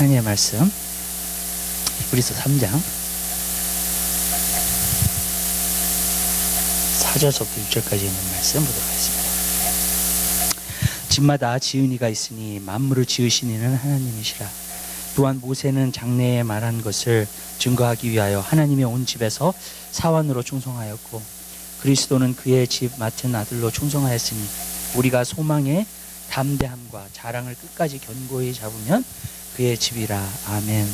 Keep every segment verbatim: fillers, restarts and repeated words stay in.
하나님의 말씀 히브리서 삼 장 사 절부터 육 절까지 있는 말씀 보도록 하겠습니다. 집마다 지은 이가 있으니 만물을 지으신 이는 하나님이시라. 또한 모세는 장래에 말한 것을 증거하기 위하여 하나님의 온 집에서 사원으로 충성하였고 그리스도는 그의 집 맡은 아들로 충성하였으니 우리가 소망의 담대함과 자랑을 끝까지 견고히 잡으면 그의 집이라. 아멘.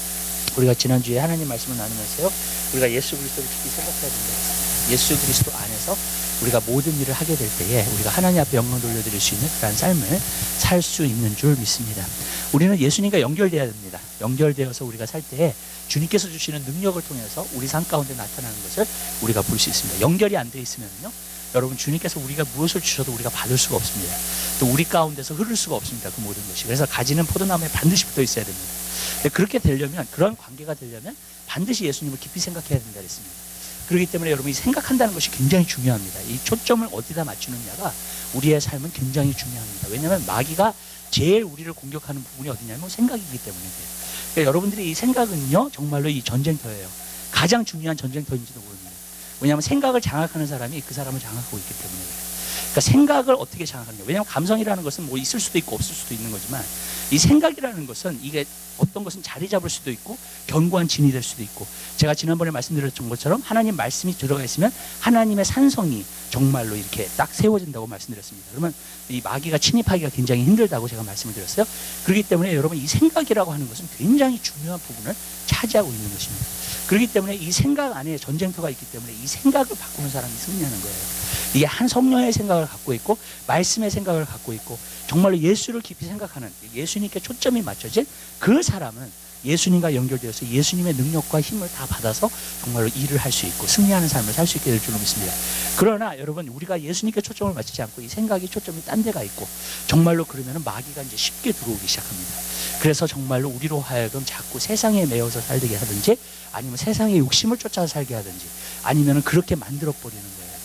우리가 지난주에 하나님 말씀을 나누면서요, 우리가 예수 그리스도를 깊이 생각해야 된다고 했습니다. 예수 그리스도 안에서 우리가 모든 일을 하게 될 때에 우리가 하나님 앞에 영광 돌려드릴 수 있는 그런 삶을 살 수 있는 줄 믿습니다. 우리는 예수님과 연결되어야 됩니다. 연결되어서 우리가 살 때에 주님께서 주시는 능력을 통해서 우리 삶 가운데 나타나는 것을 우리가 볼 수 있습니다. 연결이 안 돼 있으면요, 여러분, 주님께서 우리가 무엇을 주셔도 우리가 받을 수가 없습니다. 또 우리 가운데서 흐를 수가 없습니다. 그 모든 것이. 그래서 가지는 포도나무에 반드시 붙어 있어야 됩니다. 그렇게 되려면, 그런 관계가 되려면 반드시 예수님을 깊이 생각해야 된다 그랬습니다. 그렇기 때문에 여러분이 생각한다는 것이 굉장히 중요합니다. 이 초점을 어디다 맞추느냐가 우리의 삶은 굉장히 중요합니다. 왜냐하면 마귀가 제일 우리를 공격하는 부분이 어디냐면 생각이기 때문에 그래요. 그러니까 여러분들이 이 생각은요, 정말로 이 전쟁터예요. 가장 중요한 전쟁터인지도 모릅니다. 왜냐하면 생각을 장악하는 사람이 그 사람을 장악하고 있기 때문에 그래요. 그러니까 생각을 어떻게 장악하느냐. 왜냐하면 감성이라는 것은 뭐 있을 수도 있고 없을 수도 있는 거지만 이 생각이라는 것은 이게 어떤 것은 자리 잡을 수도 있고 견고한 진이 될 수도 있고, 제가 지난번에 말씀드렸던 것처럼 하나님 말씀이 들어가 있으면 하나님의 산성이 정말로 이렇게 딱 세워진다고 말씀드렸습니다. 그러면 이 마귀가 침입하기가 굉장히 힘들다고 제가 말씀을 드렸어요. 그렇기 때문에 여러분, 이 생각이라고 하는 것은 굉장히 중요한 부분을 차지하고 있는 것입니다. 그렇기 때문에 이 생각 안에 전쟁터가 있기 때문에 이 생각을 바꾸는 사람이 승리하는 거예요. 이게 한 성령의 생각을 갖고 있고 말씀의 생각을 갖고 있고 정말로 예수를 깊이 생각하는, 예수님께 초점이 맞춰진 그 사람은 예수님과 연결되어서 예수님의 능력과 힘을 다 받아서 정말로 일을 할 수 있고 승리하는 삶을 살 수 있게 될 줄로 믿습니다. 그러나 여러분, 우리가 예수님께 초점을 맞추지 않고 이 생각이 초점이 딴 데가 있고 정말로 그러면 마귀가 이제 쉽게 들어오기 시작합니다. 그래서 정말로 우리로 하여금 자꾸 세상에 매여서 살게 하든지 아니면 세상의 욕심을 쫓아서 살게 하든지 아니면 그렇게 만들어 버리는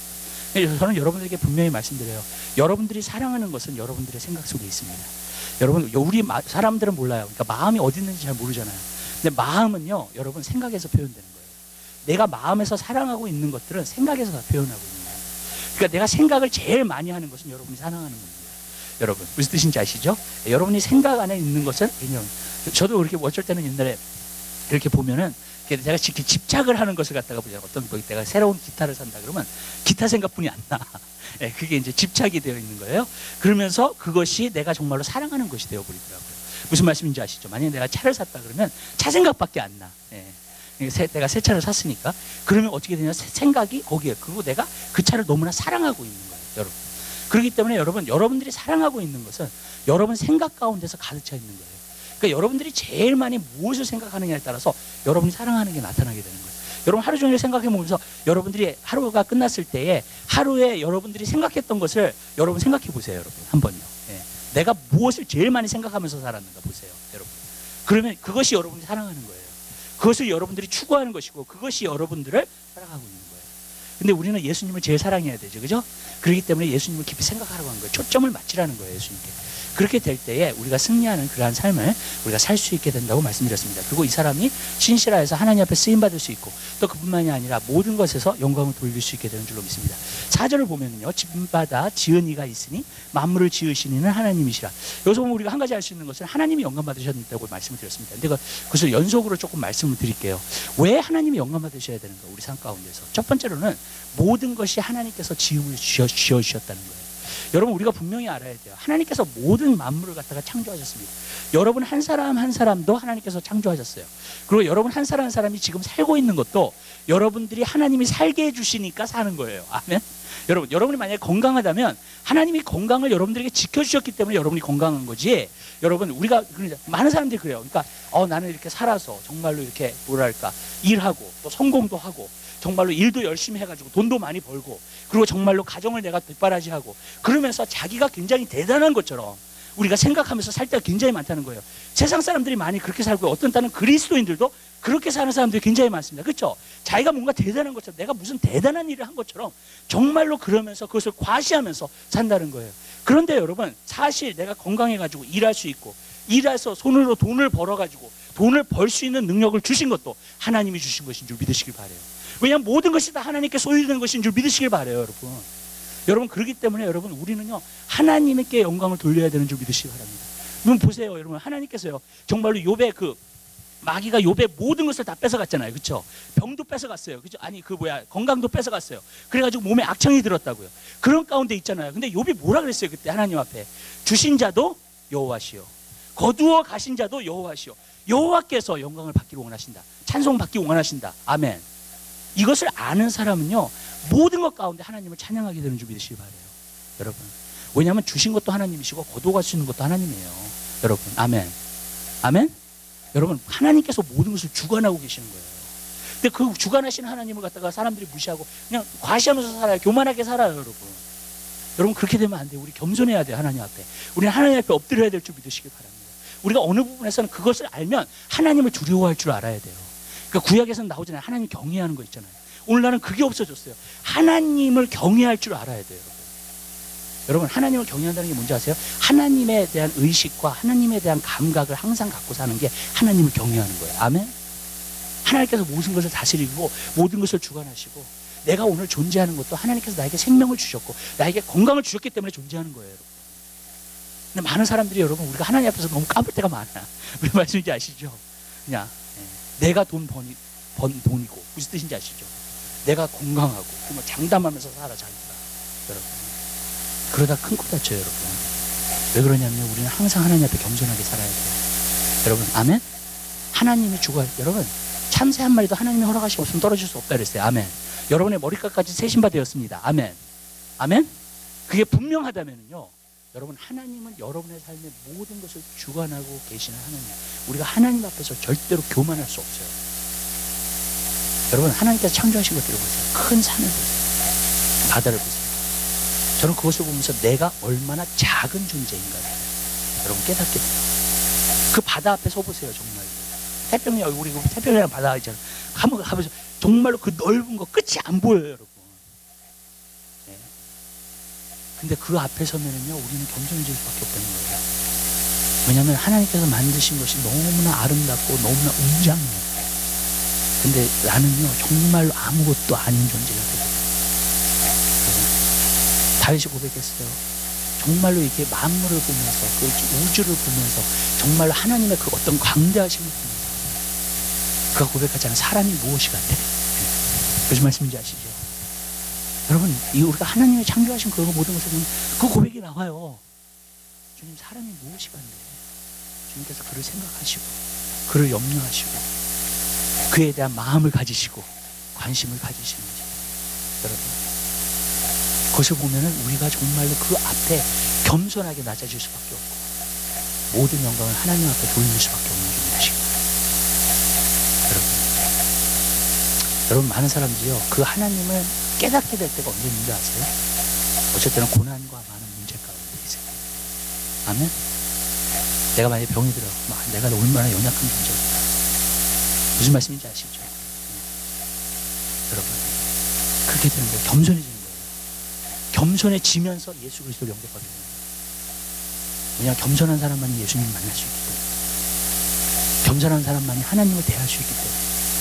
거예요. 저는 여러분들에게 분명히 말씀드려요. 여러분들이 사랑하는 것은 여러분들의 생각 속에 있습니다. 여러분, 우리 사람들은 몰라요. 그러니까 마음이 어디 있는지 잘 모르잖아요. 근데 마음은요, 여러분, 생각에서 표현되는 거예요. 내가 마음에서 사랑하고 있는 것들은 생각에서 다 표현하고 있는 거예요. 그러니까 내가 생각을 제일 많이 하는 것은 여러분이 사랑하는 겁니다. 여러분, 무슨 뜻인지 아시죠? 여러분이 생각 안에 있는 것은 그냥, 저도 그렇게 어쩔 때는 옛날에 이렇게 보면은 내가 이렇게 집착을 하는 것을 갖다가 보자. 어떤 거 내가 새로운 기타를 산다 그러면 기타 생각뿐이 안 나. 네, 그게 이제 집착이 되어 있는 거예요. 그러면서 그것이 내가 정말로 사랑하는 것이 되어 버리더라고요. 무슨 말씀인지 아시죠? 만약에 내가 차를 샀다 그러면 차 생각밖에 안 나. 네. 내가 새 차를 샀으니까 그러면 어떻게 되냐? 생각이 거기에. 그리고 내가 그 차를 너무나 사랑하고 있는 거예요, 여러분. 그렇기 때문에 여러분, 여러분들이 사랑하고 있는 것은 여러분 생각 가운데서 가득 차 있는 거예요. 그러니까 여러분들이 제일 많이 무엇을 생각하느냐에 따라서 여러분이 사랑하는 게 나타나게 되는 거예요. 여러분 하루 종일 생각해 보면서 여러분들이 하루가 끝났을 때에 하루에 여러분들이 생각했던 것을 여러분 생각해 보세요. 여러분 한번요. 예. 내가 무엇을 제일 많이 생각하면서 살았는가 보세요, 여러분. 그러면 그것이 여러분이 사랑하는 거예요. 그것을 여러분들이 추구하는 것이고 그것이 여러분들을 사랑하고 있는 거예요. 근데 우리는 예수님을 제일 사랑해야 되죠, 그죠? 그렇기 때문에 예수님을 깊이 생각하라고 하는 거예요. 초점을 맞추라는 거예요, 예수님께. 그렇게 될 때에 우리가 승리하는 그러한 삶을 우리가 살 수 있게 된다고 말씀드렸습니다. 그리고 이 사람이 신실하여서 하나님 앞에 쓰임받을 수 있고 또 그뿐만이 아니라 모든 것에서 영광을 돌릴 수 있게 되는 줄로 믿습니다. 사 절을 보면요, 집마다 지은 이가 있으니 만물을 지으신 이는 하나님이시라. 여기서 보면 우리가 한 가지 알 수 있는 것은 하나님이 영광 받으셨다고 말씀을 드렸습니다. 근데 그것을 연속으로 조금 말씀을 드릴게요. 왜 하나님이 영광 받으셔야 되는가, 우리 삶 가운데서. 첫 번째로는 모든 것이 하나님께서 지음을 지어주셨다는 거예요. 여러분, 우리가 분명히 알아야 돼요. 하나님께서 모든 만물을 갖다가 창조하셨습니다. 여러분 한 사람 한 사람도 하나님께서 창조하셨어요. 그리고 여러분 한 사람 한 사람이 지금 살고 있는 것도 여러분들이 하나님이 살게 해주시니까 사는 거예요. 아멘. 여러분, 여러분이 만약에 건강하다면 하나님이 건강을 여러분들에게 지켜주셨기 때문에 여러분이 건강한 거지. 여러분, 우리가 많은 사람들이 그래요. 그러니까 어, 나는 이렇게 살아서 정말로 이렇게 뭐랄까 일하고 또 성공도 하고 정말로 일도 열심히 해가지고 돈도 많이 벌고 그리고 정말로 가정을 내가 뒷바라지하고 그러면서 자기가 굉장히 대단한 것처럼 우리가 생각하면서 살 때가 굉장히 많다는 거예요. 세상 사람들이 많이 그렇게 살고 어떤 때는 그리스도인들도 그렇게 사는 사람들이 굉장히 많습니다. 그렇죠? 자기가 뭔가 대단한 것처럼 내가 무슨 대단한 일을 한 것처럼 정말로 그러면서 그것을 과시하면서 산다는 거예요. 그런데 여러분, 사실 내가 건강해가지고 일할 수 있고 일해서 손으로 돈을 벌어가지고 돈을 벌 수 있는 능력을 주신 것도 하나님이 주신 것인 줄 믿으시길 바라요. 왜냐하면 모든 것이 다 하나님께 소유되는 것인 줄 믿으시길 바라요, 여러분. 여러분, 그렇기 때문에 여러분, 우리는요 하나님께 영광을 돌려야 되는 줄 믿으시기 바랍니다. 여러분 보세요, 여러분, 하나님께서요 정말로 욥의 그 마귀가 욥의 모든 것을 다 뺏어갔잖아요, 그렇죠? 병도 뺏어갔어요, 그렇죠? 아니 그 뭐야 건강도 뺏어갔어요. 그래가지고 몸에 악청이 들었다고요. 그런 가운데 있잖아요. 근데 욥이 뭐라 그랬어요 그때 하나님 앞에? 주신 자도 여호와시요, 거두어 가신 자도 여호와시요, 여호와께서 영광을 받기를 원하신다, 찬송 받기 원하신다. 아멘. 이것을 아는 사람은요 모든 것 가운데 하나님을 찬양하게 되는 줄 믿으시기 바라요, 여러분. 왜냐하면 주신 것도 하나님이시고 거두어 가시는 것도 하나님이에요, 여러분. 아멘. 아멘. 여러분, 하나님께서 모든 것을 주관하고 계시는 거예요. 근데 그 주관하시는 하나님을 갖다가 사람들이 무시하고 그냥 과시하면서 살아요. 교만하게 살아요, 여러분. 여러분, 그렇게 되면 안 돼요. 우리 겸손해야 돼요, 하나님 앞에. 우리는 하나님 앞에 엎드려야 될 줄 믿으시기 바랍니다. 우리가 어느 부분에서는 그것을 알면 하나님을 두려워할 줄 알아야 돼요. 그러니까 구약에서는 나오잖아요. 하나님 경외하는 거 있잖아요. 오늘날은 그게 없어졌어요. 하나님을 경외할 줄 알아야 돼요, 여러분. 여러분, 하나님을 경외한다는 게 뭔지 아세요? 하나님에 대한 의식과 하나님에 대한 감각을 항상 갖고 사는 게 하나님을 경외하는 거예요. 아멘? 하나님께서 모든 것을 다스리고 모든 것을 주관하시고 내가 오늘 존재하는 것도 하나님께서 나에게 생명을 주셨고 나에게 건강을 주셨기 때문에 존재하는 거예요, 여러분. 근데 많은 사람들이 여러분, 우리가 하나님 앞에서 너무 까불 때가 많아. 무슨 말씀인지 아시죠? 그냥 예. 내가 돈 버니, 번 돈이고 무슨 뜻인지 아시죠? 내가 건강하고 뭐 장담하면서 살아, 자기가. 여러분, 그러다 큰 코 다쳐요, 여러분. 왜 그러냐면 우리는 항상 하나님 앞에 겸손하게 살아야 돼요, 여러분. 아멘? 하나님이 주관, 여러분, 참새 한 마리도 하나님이 허락하시고 없으면 떨어질 수 없다 그랬어요. 아멘. 여러분의 머리끝까지 새신바 되었습니다. 아멘. 아멘? 그게 분명하다면요, 여러분, 하나님은 여러분의 삶의 모든 것을 주관하고 계시는 하나님. 우리가 하나님 앞에서 절대로 교만할 수 없어요. 여러분, 하나님께서 창조하신 것들을 보세요. 큰 산을 보세요, 바다를 보세요. 저는 그것을 보면서 내가 얼마나 작은 존재인가를 여러분 깨닫게 돼요. 그 바다 앞에 서보세요, 정말로. 태평양, 우리 태평양 바다 있잖아요. 한번 가보세요. 정말로 그 넓은 거 끝이 안 보여요, 여러분. 네. 근데 그 앞에 서면은요, 우리는 겸손해질 수밖에 없다는 거예요. 왜냐하면 하나님께서 만드신 것이 너무나 아름답고 너무나 웅장해요. 근데 나는요, 정말로 아무것도 아닌 존재가 돼요. 다윗이 고백했어요. 정말로 이렇게 만물을 보면서 그 우주를 보면서 정말로 하나님의 그 어떤 광대하심을 보면서 그가 고백하잖아요. 사람이 무엇이 같아? 무슨 말씀인지 아시죠? 여러분, 이 우리가 하나님의 창조하신 그 모든 것을 보면 그 고백이 나와요. 주님, 사람이 무엇이 같네? 주님께서 그를 생각하시고 그를 염려하시고 그에 대한 마음을 가지시고 관심을 가지시는 거죠, 여러분. 그것을 보면은 우리가 정말로 그 앞에 겸손하게 낮아질 수밖에 없고 모든 영광을 하나님 앞에 돌릴 수밖에 없는 존재이시고, 여러분, 여러분, 많은 사람들이요 그 하나님을 깨닫게 될 때가 언제 있는지 아세요? 어쩔 때는 고난과 많은 문제 가운데 있어요. 아멘? 내가 만약에 병이 들어, 내가 얼마나 연약한 존재일까. 무슨 말씀인지 아시죠? 여러분, 그렇게 되는 거예요. 겸손해지는 거예요. 겸손해지면서 예수 그리스도를 영접하게 됩니다. 왜냐하면 겸손한 사람만이 예수님을 만날 수 있기 때문에, 겸손한 사람만이 하나님을 대할 수 있기 때문에.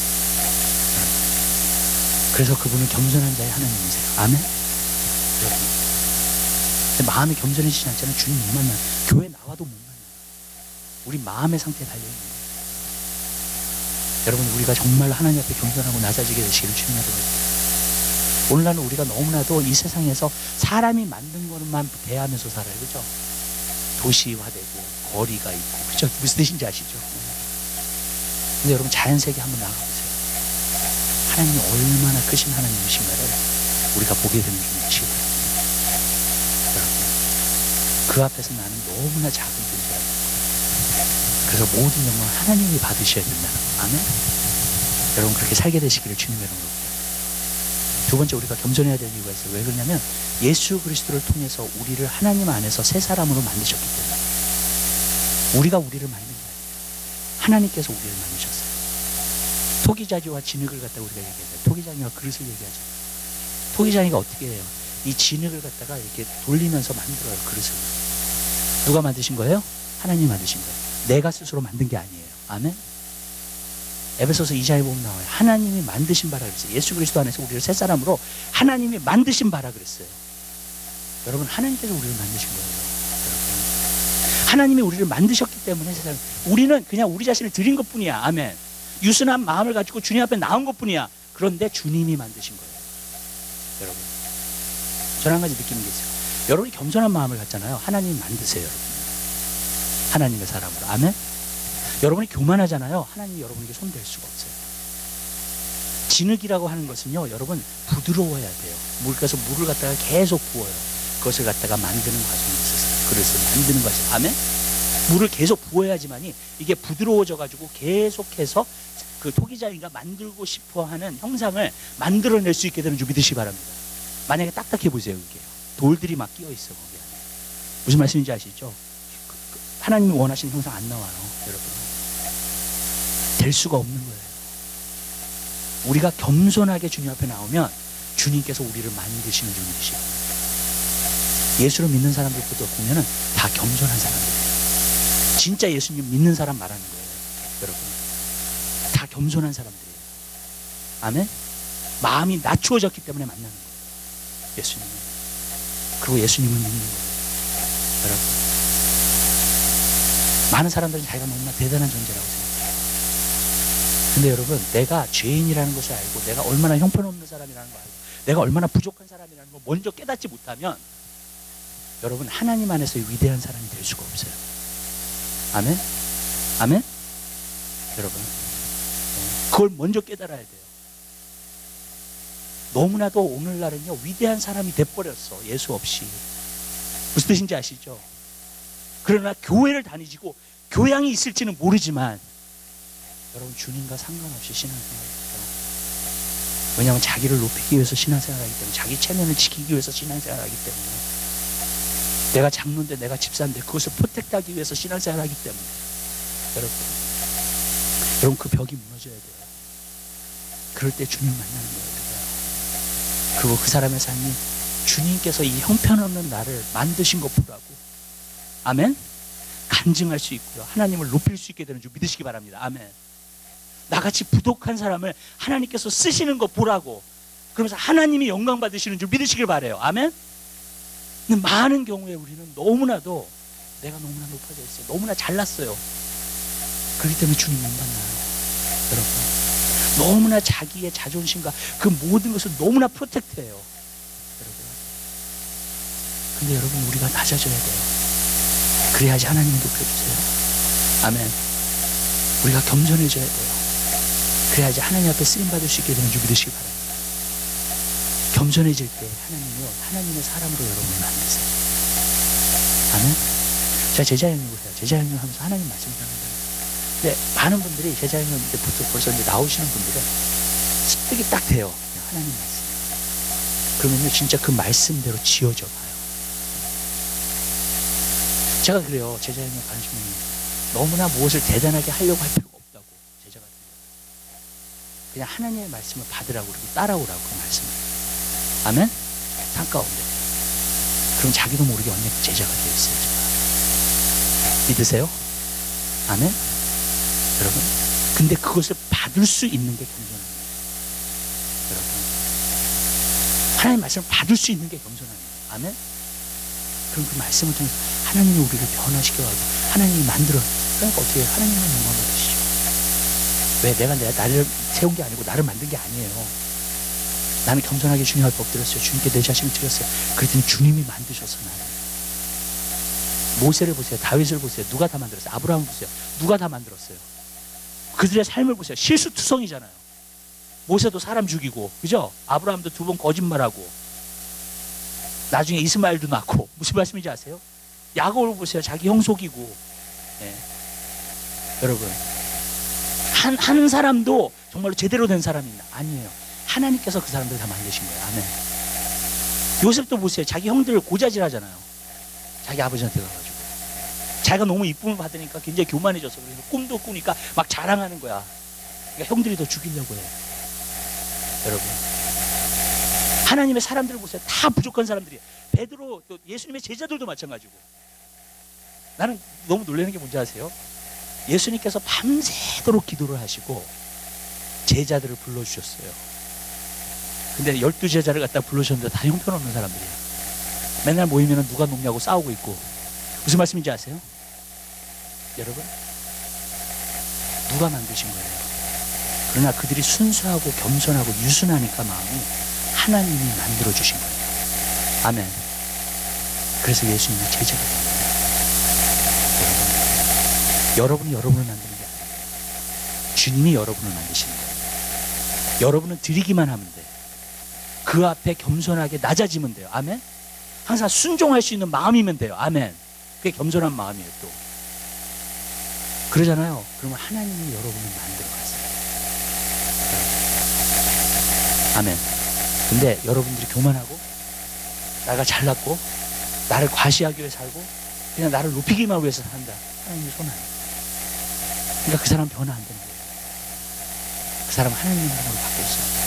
그래서 그분은 겸손한 자의 하나님이세요. 아멘? 근데 마음이 겸손해지지 않잖아요. 주님 못 만나요. 교회 나와도 못 만나요. 우리 마음의 상태에 달려있는 거예요. 여러분, 우리가 정말 하나님 앞에 겸손하고 낮아지게 되시기를 주님으로 기도합니다. 오늘날은 우리가 너무나도 이 세상에서 사람이 만든 것만 대하면서 살아요. 그죠? 도시화되고 거리가 있고, 그죠? 무슨 뜻인지 아시죠? 근데 여러분, 자연세계 한번 나가보세요. 하나님이 얼마나 크신 하나님이신가를 우리가 보게 되는 중이시고, 여러분, 그 앞에서 나는 너무나 작은 존재라고. 그래서 모든 영광 하나님이 받으셔야 된다는 거. 아멘? 여러분, 그렇게 살게 되시기를 주님의 이름으로. 두 번째, 우리가 겸손해야 될 이유가 있어요. 왜 그러냐면 예수 그리스도를 통해서 우리를 하나님 안에서 새 사람으로 만드셨기 때문에. 우리가 우리를 만든 거예요. 하나님께서 우리를 만드셨어요. 토기자기와 진흙을 갖다가 우리가 얘기하죠. 토기자기와 그릇을 얘기하죠. 토기자기가 어떻게 해요? 이 진흙을 갖다가 이렇게 돌리면서 만들어요, 그릇을. 누가 만드신 거예요? 하나님 만드신 거예요. 내가 스스로 만든 게 아니에요. 아멘. 에베소서 이 장에 보면 나와요. 하나님이 만드신 바라 그랬어요. 예수 그리스도 안에서 우리를 새 사람으로 하나님이 만드신 바라 그랬어요. 여러분, 하나님께서 우리를 만드신 거예요. 여러분, 하나님이 우리를 만드셨기 때문에 세상, 우리는 그냥 우리 자신을 드린 것뿐이야. 아멘. 유순한 마음을 가지고 주님 앞에 나온 것뿐이야. 그런데 주님이 만드신 거예요. 여러분, 저는 한 가지 느끼는 게 있어요. 여러분이 겸손한 마음을 갖잖아요. 하나님이 만드세요. 여러분, 하나님의 사람으로. 아멘. 여러분이 교만하잖아요. 하나님이 여러분에게 손댈 수가 없어요. 진흙이라고 하는 것은요, 여러분, 부드러워야 돼요. 물가서 물을 갖다가 계속 부어요. 그것을 갖다가 만드는 과정이 있어서 그릇을 만드는 것이. 아멘. 물을 계속 부어야지만이 이게 부드러워져 가지고 계속해서 그 토기장이가 만들고 싶어하는 형상을 만들어낼 수 있게 되는 줄 믿으시기 바랍니다. 만약에 딱딱해 보세요. 이게 돌들이 막 끼어 있어 거기 안에. 무슨 말씀인지 아시죠? 하나님이 원하시는 형상 안 나와요, 여러분. 될 수가 없는 거예요. 우리가 겸손하게 주님 앞에 나오면 주님께서 우리를 만드시는 줄 믿으시고, 예수를 믿는 사람들부터 보면은 다 겸손한 사람들이에요. 진짜 예수님 믿는 사람 말하는 거예요, 여러분. 다 겸손한 사람들이에요. 아멘. 마음이 낮추어졌기 때문에 만나는 거예요, 예수님은. 그리고 예수님을 믿는 거예요, 여러분. 많은 사람들은 자기가 너무나 대단한 존재라고 생각해요. 근데 여러분, 내가 죄인이라는 것을 알고, 내가 얼마나 형편없는 사람이라는 걸 알고, 내가 얼마나 부족한 사람이라는 걸 먼저 깨닫지 못하면, 여러분, 하나님 안에서 위대한 사람이 될 수가 없어요. 아멘? 아멘? 여러분, 그걸 먼저 깨달아야 돼요. 너무나도 오늘날은요, 위대한 사람이 돼버렸어, 예수 없이. 무슨 뜻인지 아시죠? 그러나 교회를 다니시고 교양이 있을지는 모르지만, 여러분, 주님과 상관없이 신앙생활을 해요. 왜냐하면 자기를 높이기 위해서 신앙생활을 하기 때문에, 자기 체면을 지키기 위해서 신앙생활을 하기 때문에, 내가 장로인데 내가 집사인데 그것을 프로텍트하기 위해서 신앙생활을 하기 때문에, 여러분, 여러분 그 벽이 무너져야 돼요. 그럴 때 주님을 만나는 거예요, 우리가. 그리고 그 사람의 삶이 주님께서 이 형편없는 나를 만드신 것 보라고, 아멘? 간증할 수 있고요, 하나님을 높일 수 있게 되는 줄 믿으시기 바랍니다. 아멘. 나같이 부족한 사람을 하나님께서 쓰시는 거 보라고, 그러면서 하나님이 영광 받으시는 줄 믿으시길 바라요. 아멘. 근데 많은 경우에 우리는 너무나도 내가 너무나 높아져 있어요. 너무나 잘났어요. 그렇기 때문에 주님 못 만나요, 여러분. 너무나 자기의 자존심과 그 모든 것을 너무나 프로텍트해요, 여러분. 근데 여러분, 우리가 낮아져야 돼요. 그래야지 하나님이 높여주세요. 아멘. 우리가 겸손해져야 돼요. 그래야지 하나님 앞에 쓰임받을 수 있게 되는 줄 믿으시기 바랍니다. 겸손해질 때 하나님이요, 하나님의 사람으로 여러분을 만드세요. 아멘. 자, 제자형님 보세요. 제자형님 하면서 하나님 말씀을 합니다. 근데 많은 분들이 제자형님 이제부터 벌써 이제 나오시는 분들은 습득이 딱 돼요. 하나님 말씀. 그러면요, 진짜 그 말씀대로 지어져 가요. 제가 그래요. 제자형님 관심이 너무나 무엇을 대단하게 하려고 할 필요가 없다고, 제자가 돼요. 그냥 하나님의 말씀을 받으라고 그러고 따라오라고, 그 말씀을. 아멘? 산 가운데. 그럼 자기도 모르게 언니 제자가 되어 있어요, 제가. 믿으세요? 아멘? 여러분, 근데 그것을 받을 수 있는 게 겸손합니다. 여러분, 하나님의 말씀을 받을 수 있는 게 겸손합니다. 아멘? 그럼 그 말씀을 통해서 하나님이 우리를 변화시켜가지고 하나님이 만들어. 그러니까 어떻게 해요? 하나님만 영광 받으시죠. 왜? 내가 내가 나를 세운 게 아니고 나를 만든 게 아니에요. 나는 겸손하게 주님 앞에 엎드렸어요. 주님께 내 자신을 드렸어요. 그랬더니 주님이 만드셔서 나를. 모세를 보세요. 다윗을 보세요. 누가 다 만들었어요? 아브라함을 보세요. 누가 다 만들었어요? 그들의 삶을 보세요. 실수투성이잖아요. 모세도 사람 죽이고, 그죠? 아브라함도 두 번 거짓말하고, 나중에 이스마엘도 낳고. 무슨 말씀인지 아세요? 야곱을 보세요. 자기 형 속이고. 네. 여러분, 한, 한 사람도 정말로 제대로 된 사람이 아니에요. 하나님께서 그 사람들 다 만드신 거예요. 아멘. 요셉도 보세요. 자기 형들을 고자질 하잖아요. 자기 아버지한테 가가지고. 자기가 너무 이쁨을 받으니까 굉장히 교만해져서, 그래서 꿈도 꾸니까 막 자랑하는 거야. 그러니까 형들이 더 죽이려고 해. 여러분, 하나님의 사람들을 보세요. 다 부족한 사람들이에요. 베드로, 또 예수님의 제자들도 마찬가지고. 나는 너무 놀라는 게 뭔지 아세요? 예수님께서 밤새도록 기도를 하시고 제자들을 불러주셨어요. 근데 열두 제자를 갖다 불러주셨는데 다 형편없는 사람들이에요. 맨날 모이면 누가 높냐고 싸우고 있고. 무슨 말씀인지 아세요? 여러분, 누가 만드신 거예요? 그러나 그들이 순수하고 겸손하고 유순하니까 마음이 하나님이 만들어주신 거예요. 아멘. 그래서 예수님이 제자가 된 거예요. 여러분, 여러분이 여러분을 만드는 게 아니에요. 주님이 여러분을 만드시는 거예요. 여러분은 드리기만 하면 돼요. 그 앞에 겸손하게 낮아지면 돼요. 아멘. 항상 순종할 수 있는 마음이면 돼요. 아멘. 그게 겸손한 마음이에요. 또 그러잖아요. 그러면 하나님이 여러분을 만들어 가세요. 아멘. 근데 여러분들이 교만하고 나가 잘났고 나를 과시하기 위해 살고 그냥 나를 높이기만 위해서 산다. 하나님이 손 안 해요. 그러니까 그 사람 변화 안 되는 거예요. 그 사람 하나님의 힘으로 바뀌어 있어요.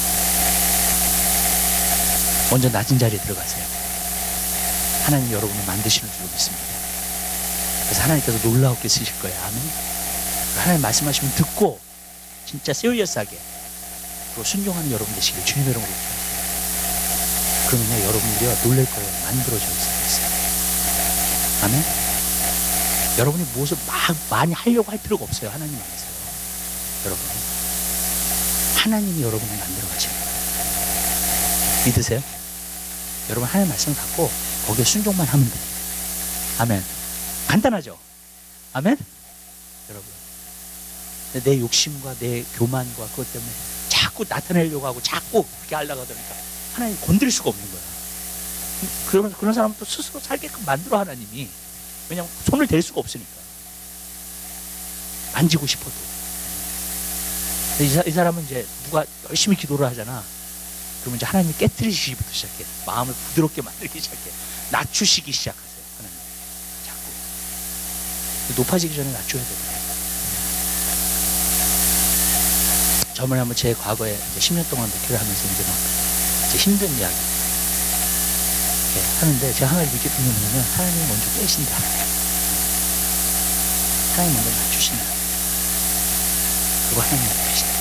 먼저 낮은 자리에 들어가세요. 하나님 여러분을 만드시는 줄로 믿습니다. 그래서 하나님께서 놀라웠게 쓰실 거예요. 아멘. 하나님 말씀하시면 듣고 진짜 세리어스하게 그리고 순종하는 여러분 되시길 주님의 이름으로 부탁드립니다. 그러면요 여러분들이 놀랄 거예요. 만들어져 있어요. 아멘. 여러분이 무엇을 막 많이 하려고 할 필요가 없어요. 하나님 안에서요. 여러분 하나님이 여러분을 만들어 가시는 거예요. 믿으세요? 여러분 하나님 말씀 갖고 거기에 순종만 하면 돼요. 아멘. 간단하죠? 아멘? 여러분 내 욕심과 내 교만과 그것 때문에 자꾸 나타내려고 하고 자꾸 그렇게 하려고 하니까 하나님 건드릴 수가 없는 거야. 그러면 그런 사람은 또 스스로 살게끔 만들어 하나님이. 왜냐하면 손을 댈 수가 없으니까. 만지고 싶어도. 이, 사, 이 사람은 이제 누가 열심히 기도를 하잖아. 그러면 이제 하나님이 깨트리시기부터 시작해. 마음을 부드럽게 만들기 시작해. 낮추시기 시작하세요. 하나님. 자꾸. 높아지기 전에 낮춰야 돼요. 저번에 한번 제 과거에 이제 십 년 동안 목회를 하면서 이제 막 이제 힘든 이야기 하는데 제가 하나님 이렇게 듣는 거는 하나님이 먼저 깨신다. 하나님 먼저 낮추신다. 그리고 하나님이 깨신다.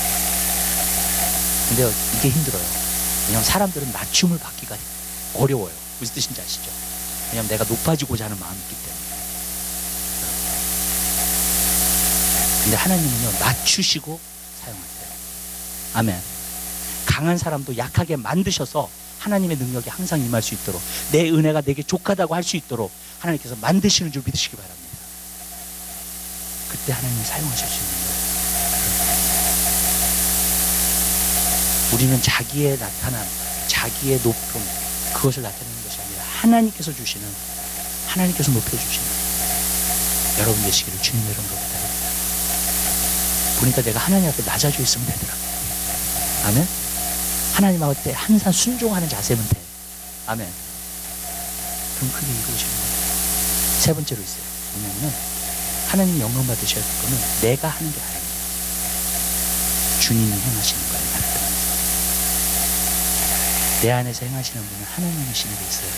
근데 이게 힘들어요. 왜냐하면 사람들은 낮춤을 받기가 어려워요. 무슨 뜻인지 아시죠? 왜냐하면 내가 높아지고자 하는 마음이 있기 때문에. 근데 하나님은요 낮추시고 사용하세요. 아멘. 강한 사람도 약하게 만드셔서 하나님의 능력이 항상 임할 수 있도록 내 은혜가 내게 족하다고 할 수 있도록 하나님께서 만드시는 줄 믿으시기 바랍니다. 그때 하나님이 사용하실 수 있는 거예요. 우리는 자기의 나타남, 자기의 높음 그것을 나타내는 것이 아니라 하나님께서 주시는 하나님께서 높여주시는 여러분 되시기를 주님의 이름으로 부탁드립니다. 보니까 내가 하나님 앞에 낮아져 있으면 되더라고요. 아멘. 하나님 앞에 항상 순종하는 자세면 돼. 아멘. 그럼 그게 이루어지는 거예요. 세 번째로 있어요. 뭐냐면 하나님 영광 받으셔야 될 거는 내가 하는 게 아니에요. 주님이 행하시는 거예요. 내 안에서 행하시는 분은 하나님이시는 게 있어요.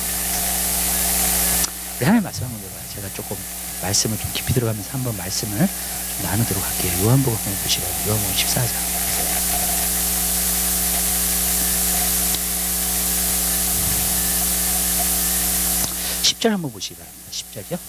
우리 하나님 말씀 한번 들어봐요. 제가 조금 말씀을 좀 깊이 들어가면서 한번 말씀을 좀 나누도록 할게요. 요한복음 한번 보시라고. 요한복음 십사 장. 십 절 한번 보시기 바랍니다. 십 절이요.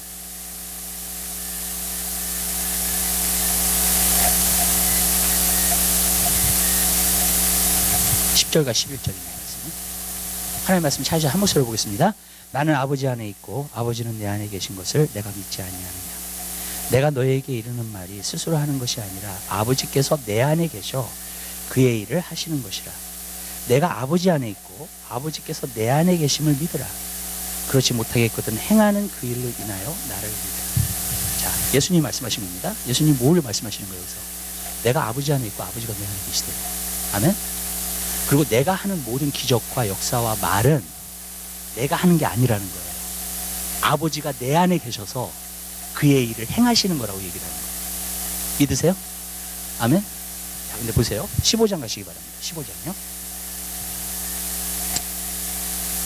십 절과 십일 절입니다. 하나님의 말씀 차이자 한 목소리로 보겠습니다. 나는 아버지 안에 있고 아버지는 내 안에 계신 것을 내가 믿지 아니하느냐. 내가 너에게 이르는 말이 스스로 하는 것이 아니라 아버지께서 내 안에 계셔 그의 일을 하시는 것이라. 내가 아버지 안에 있고 아버지께서 내 안에 계심을 믿으라. 그렇지 못하겠거든 행하는 그 일로 인하여 나를 믿으라. 자, 예수님 말씀하신 겁니다. 예수님 뭘 말씀하시는 거예요? 여기서 내가 아버지 안에 있고 아버지가 내 안에 계시대요. 아멘. 그리고 내가 하는 모든 기적과 역사와 말은 내가 하는 게 아니라는 거예요. 아버지가 내 안에 계셔서 그의 일을 행하시는 거라고 얘기를 하는 거예요. 믿으세요? 아멘? 자, 근데 보세요. 십오 장 가시기 바랍니다. 십오 장요.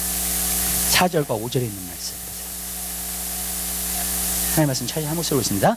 사 절과 오 절에 있는 말씀 보세요. 하나님의 말씀 차지 한 목소리로 있습니다.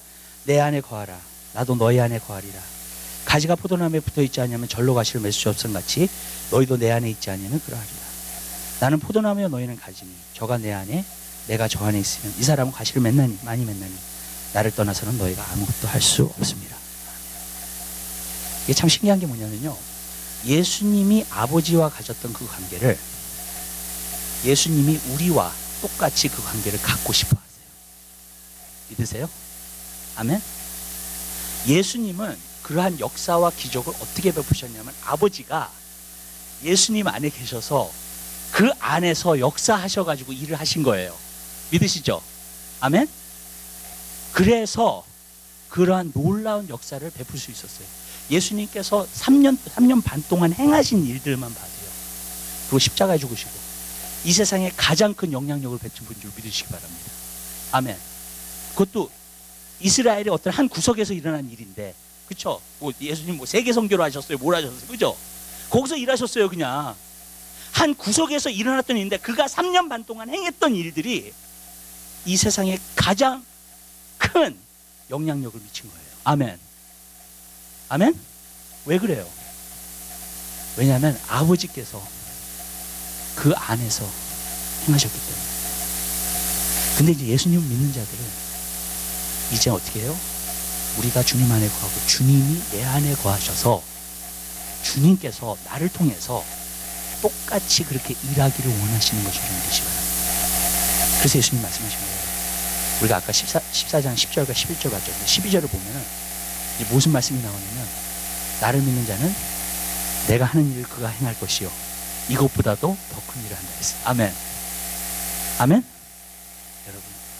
내 안에 거하라. 나도 너희 안에 거하리라. 가지가 포도나무에 붙어있지 않으면 절로 가시를 맺을 수 없음같이 너희도 내 안에 있지 않으면 그러하리라. 나는 포도나무여 너희는 가지니 저가 내 안에 내가 저 안에 있으면 이 사람은 가시를 맺나니 많이 맺나니 나를 떠나서는 너희가 아무것도 할 수 없습니다. 이게 참 신기한 게 뭐냐면요, 예수님이 아버지와 가졌던 그 관계를 예수님이 우리와 똑같이 그 관계를 갖고 싶어 하세요. 믿으세요? 아멘? 예수님은 그러한 역사와 기적을 어떻게 베푸셨냐면 아버지가 예수님 안에 계셔서 그 안에서 역사하셔가지고 일을 하신 거예요. 믿으시죠? 아멘? 그래서 그러한 놀라운 역사를 베풀 수 있었어요. 예수님께서 삼 년, 삼 년 반 동안 행하신 일들만 봐도요. 그리고 십자가에 죽으시고 이 세상에 가장 큰 영향력을 베푼 분인 줄 믿으시기 바랍니다. 아멘. 그것도 이스라엘의 어떤 한 구석에서 일어난 일인데, 그쵸? 뭐 예수님 뭐 세계 선교를 하셨어요? 뭘 하셨어요? 그죠? 거기서 일하셨어요. 그냥 한 구석에서 일어났던 일인데 그가 삼 년 반 동안 행했던 일들이 이 세상에 가장 큰 영향력을 미친 거예요. 아멘. 아멘? 왜 그래요? 왜냐하면 아버지께서 그 안에서 행하셨기 때문에. 근데 이제 예수님을 믿는 자들은 이제 어떻게 해요? 우리가 주님 안에 거하고 주님이 내 안에 거하셔서 주님께서 나를 통해서 똑같이 그렇게 일하기를 원하시는 것을 좀 믿으시기 바랍니다. 그래서 예수님 말씀하신 거예요. 우리가 아까 십사, 십사 장 십 절과 십일 절 봤죠. 십이 절을 보면은 이제 무슨 말씀이 나오냐면 나를 믿는 자는 내가 하는 일을 그가 행할 것이요 이것보다도 더 큰 일을 한다 했어요. 아멘. 아멘. 여러분,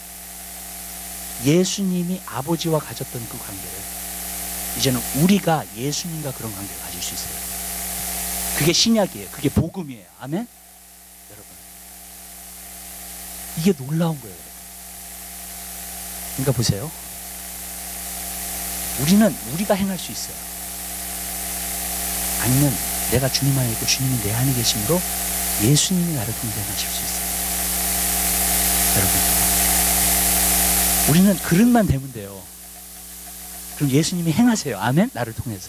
예수님이 아버지와 가졌던 그 관계를 이제는 우리가 예수님과 그런 관계를 가질 수 있어요. 그게 신약이에요. 그게 복음이에요. 아멘. 여러분, 이게 놀라운 거예요. 그러니까 보세요. 우리는 우리가 행할 수 있어요. 아니면 내가 주님 안에 있고 주님이 내 안에 계심으로 예수님이 나를 통해 행하실 수 있어요. 여러분, 우리는 그릇만 되면 돼요. 그럼 예수님이 행하세요. 아멘? 나를 통해서.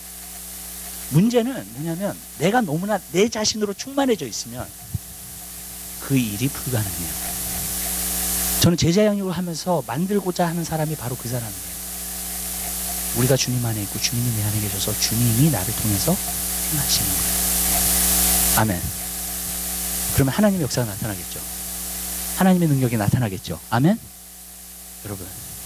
문제는 뭐냐면 내가 너무나 내 자신으로 충만해져 있으면 그 일이 불가능해요. 저는 제자 양육을 하면서 만들고자 하는 사람이 바로 그 사람이에요. 우리가 주님 안에 있고 주님이 내 안에 계셔서 주님이 나를 통해서 행하시는 거예요. 아멘. 그러면 하나님의 역사가 나타나겠죠. 하나님의 능력이 나타나겠죠. 아멘. 여러분,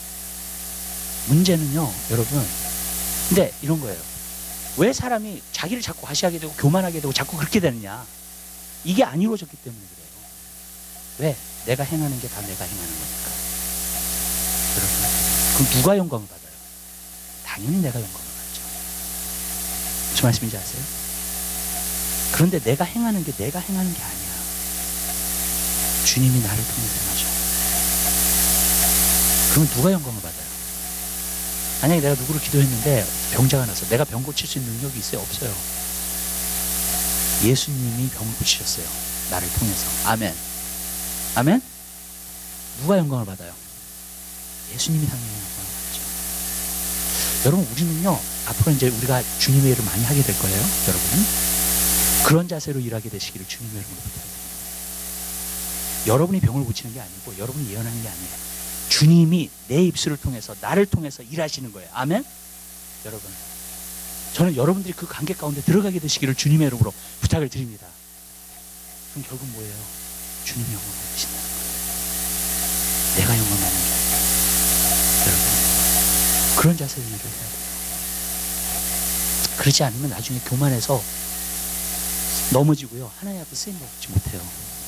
문제는요, 여러분, 근데 이런 거예요. 왜 사람이 자기를 자꾸 과시하게 되고 교만하게 되고 자꾸 그렇게 되느냐? 이게 안 이루어졌기 때문에 그래요. 왜? 내가 행하는 게 다 내가 행하는 거니까. 여러분, 그럼 누가 영광을 받아요? 당연히 내가 영광을 받죠. 무슨 말씀인지 아세요? 그런데 내가 행하는 게 내가 행하는 게 아니야. 주님이 나를 통해서 행하셔. 그러면 누가 영광을 받아요? 만약에 내가 누구를 기도했는데 병자가 나서 내가 병 고칠 수 있는 능력이 있어요? 없어요. 예수님이 병을 고치셨어요. 나를 통해서. 아멘. 아멘? 누가 영광을 받아요? 예수님이 당연히 영광을 받죠. 여러분, 우리는요, 앞으로 이제 우리가 주님의 일을 많이 하게 될 거예요. 여러분, 그런 자세로 일하게 되시기를 주님의 이름으로 부탁드립니다. 여러분이 병을 고치는 게 아니고 여러분이 예언하는 게 아니에요. 주님이 내 입술을 통해서 나를 통해서 일하시는 거예요. 아멘? 여러분, 저는 여러분들이 그 관계 가운데 들어가게 되시기를 주님의 이름으로 부탁을 드립니다. 그럼 결국 뭐예요? 주님이 영광 받으신다는 거예요. 내가 영광 받는 게 아니에요. 여러분, 그런 자세로 일을 해야 돼요. 그렇지 않으면 나중에 교만해서 넘어지고요, 하나님 앞에 쓰임 받지 못해요.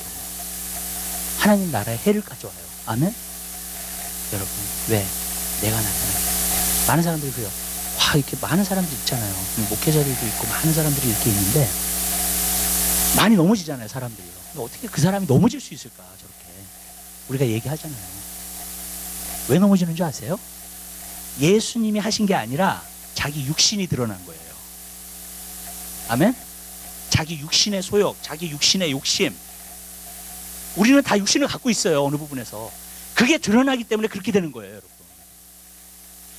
하나님 나라에 해를 가져와요. 아멘? 여러분, 왜? 내가 나타나게. 많은 사람들이 그래요. 와, 이렇게 많은 사람들 있잖아요. 목회자들도 있고 많은 사람들이 이렇게 있는데 많이 넘어지잖아요, 사람들이요. 근데 어떻게 그 사람이 넘어질 수 있을까, 저렇게. 우리가 얘기하잖아요. 왜 넘어지는 줄 아세요? 예수님이 하신 게 아니라 자기 육신이 드러난 거예요. 아멘? 자기 육신의 소욕, 자기 육신의 욕심. 우리는 다 육신을 갖고 있어요, 어느 부분에서. 그게 드러나기 때문에 그렇게 되는 거예요, 여러분.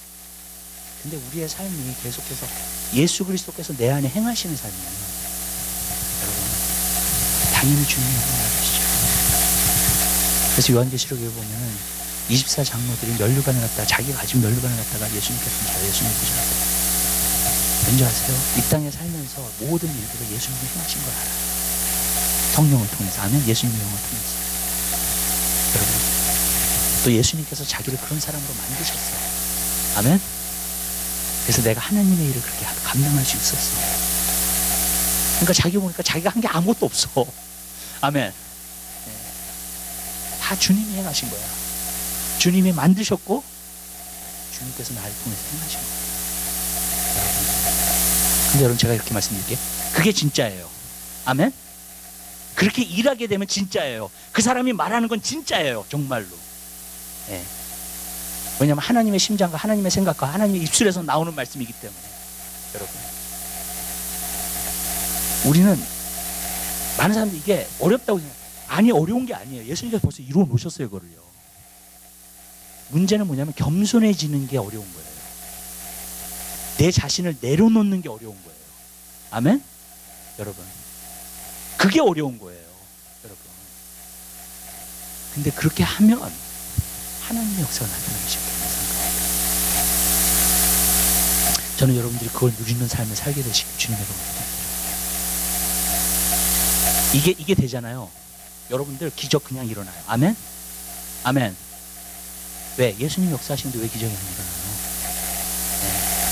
근데 우리의 삶이 계속해서 예수 그리스도께서 내 안에 행하시는 삶이에요. 여러분, 당연히 주님이 행하시죠. 그래서 요한계시록에 보면은 이십사 장로들이 면류관을 갖다가 자기가 가진 면류관을 갖다가 예수님께 던져요. 예수님 보시라고. 왠지 아세요? 이 땅에 살면서 모든 일들을 예수님이 행하신 걸 알아요. 성령을 통해서. 아멘. 예수님의 영을 통해서. 여러분, 또 예수님께서 자기를 그런 사람으로 만드셨어요. 아멘. 그래서 내가 하나님의 일을 그렇게 감당할 수 있었어. 그러니까 자기 보니까 자기가 한 게 아무것도 없어. 아멘. 다 주님이 행하신 거야. 주님이 만드셨고 주님께서 나를 통해서 행하신 거야. 근데 여러분, 제가 이렇게 말씀드릴게요. 그게 진짜예요. 아멘. 그렇게 일하게 되면 진짜예요. 그 사람이 말하는 건 진짜예요. 정말로. 예. 왜냐하면 하나님의 심장과 하나님의 생각과 하나님의 입술에서 나오는 말씀이기 때문에. 여러분, 우리는 많은 사람들이 이게 어렵다고 생각해요. 아니, 어려운 게 아니에요. 예수님께서 벌써 이루어 놓으셨어요. 그거를요. 문제는 뭐냐면 겸손해지는 게 어려운 거예요. 내 자신을 내려놓는 게 어려운 거예요. 아멘? 여러분, 그게 어려운 거예요. 여러분, 근데 그렇게 하면 하나님의 역사가 나타나기 시작합니다. 저는 여러분들이 그걸 누리는 삶을 살게 되시길 주님의 이름으로 부탁드려요. 이게 이게 되잖아요. 여러분들 기적 그냥 일어나요. 아멘? 아멘. 왜? 예수님 역사하시는데 왜 기적이 안 일어나요? 네.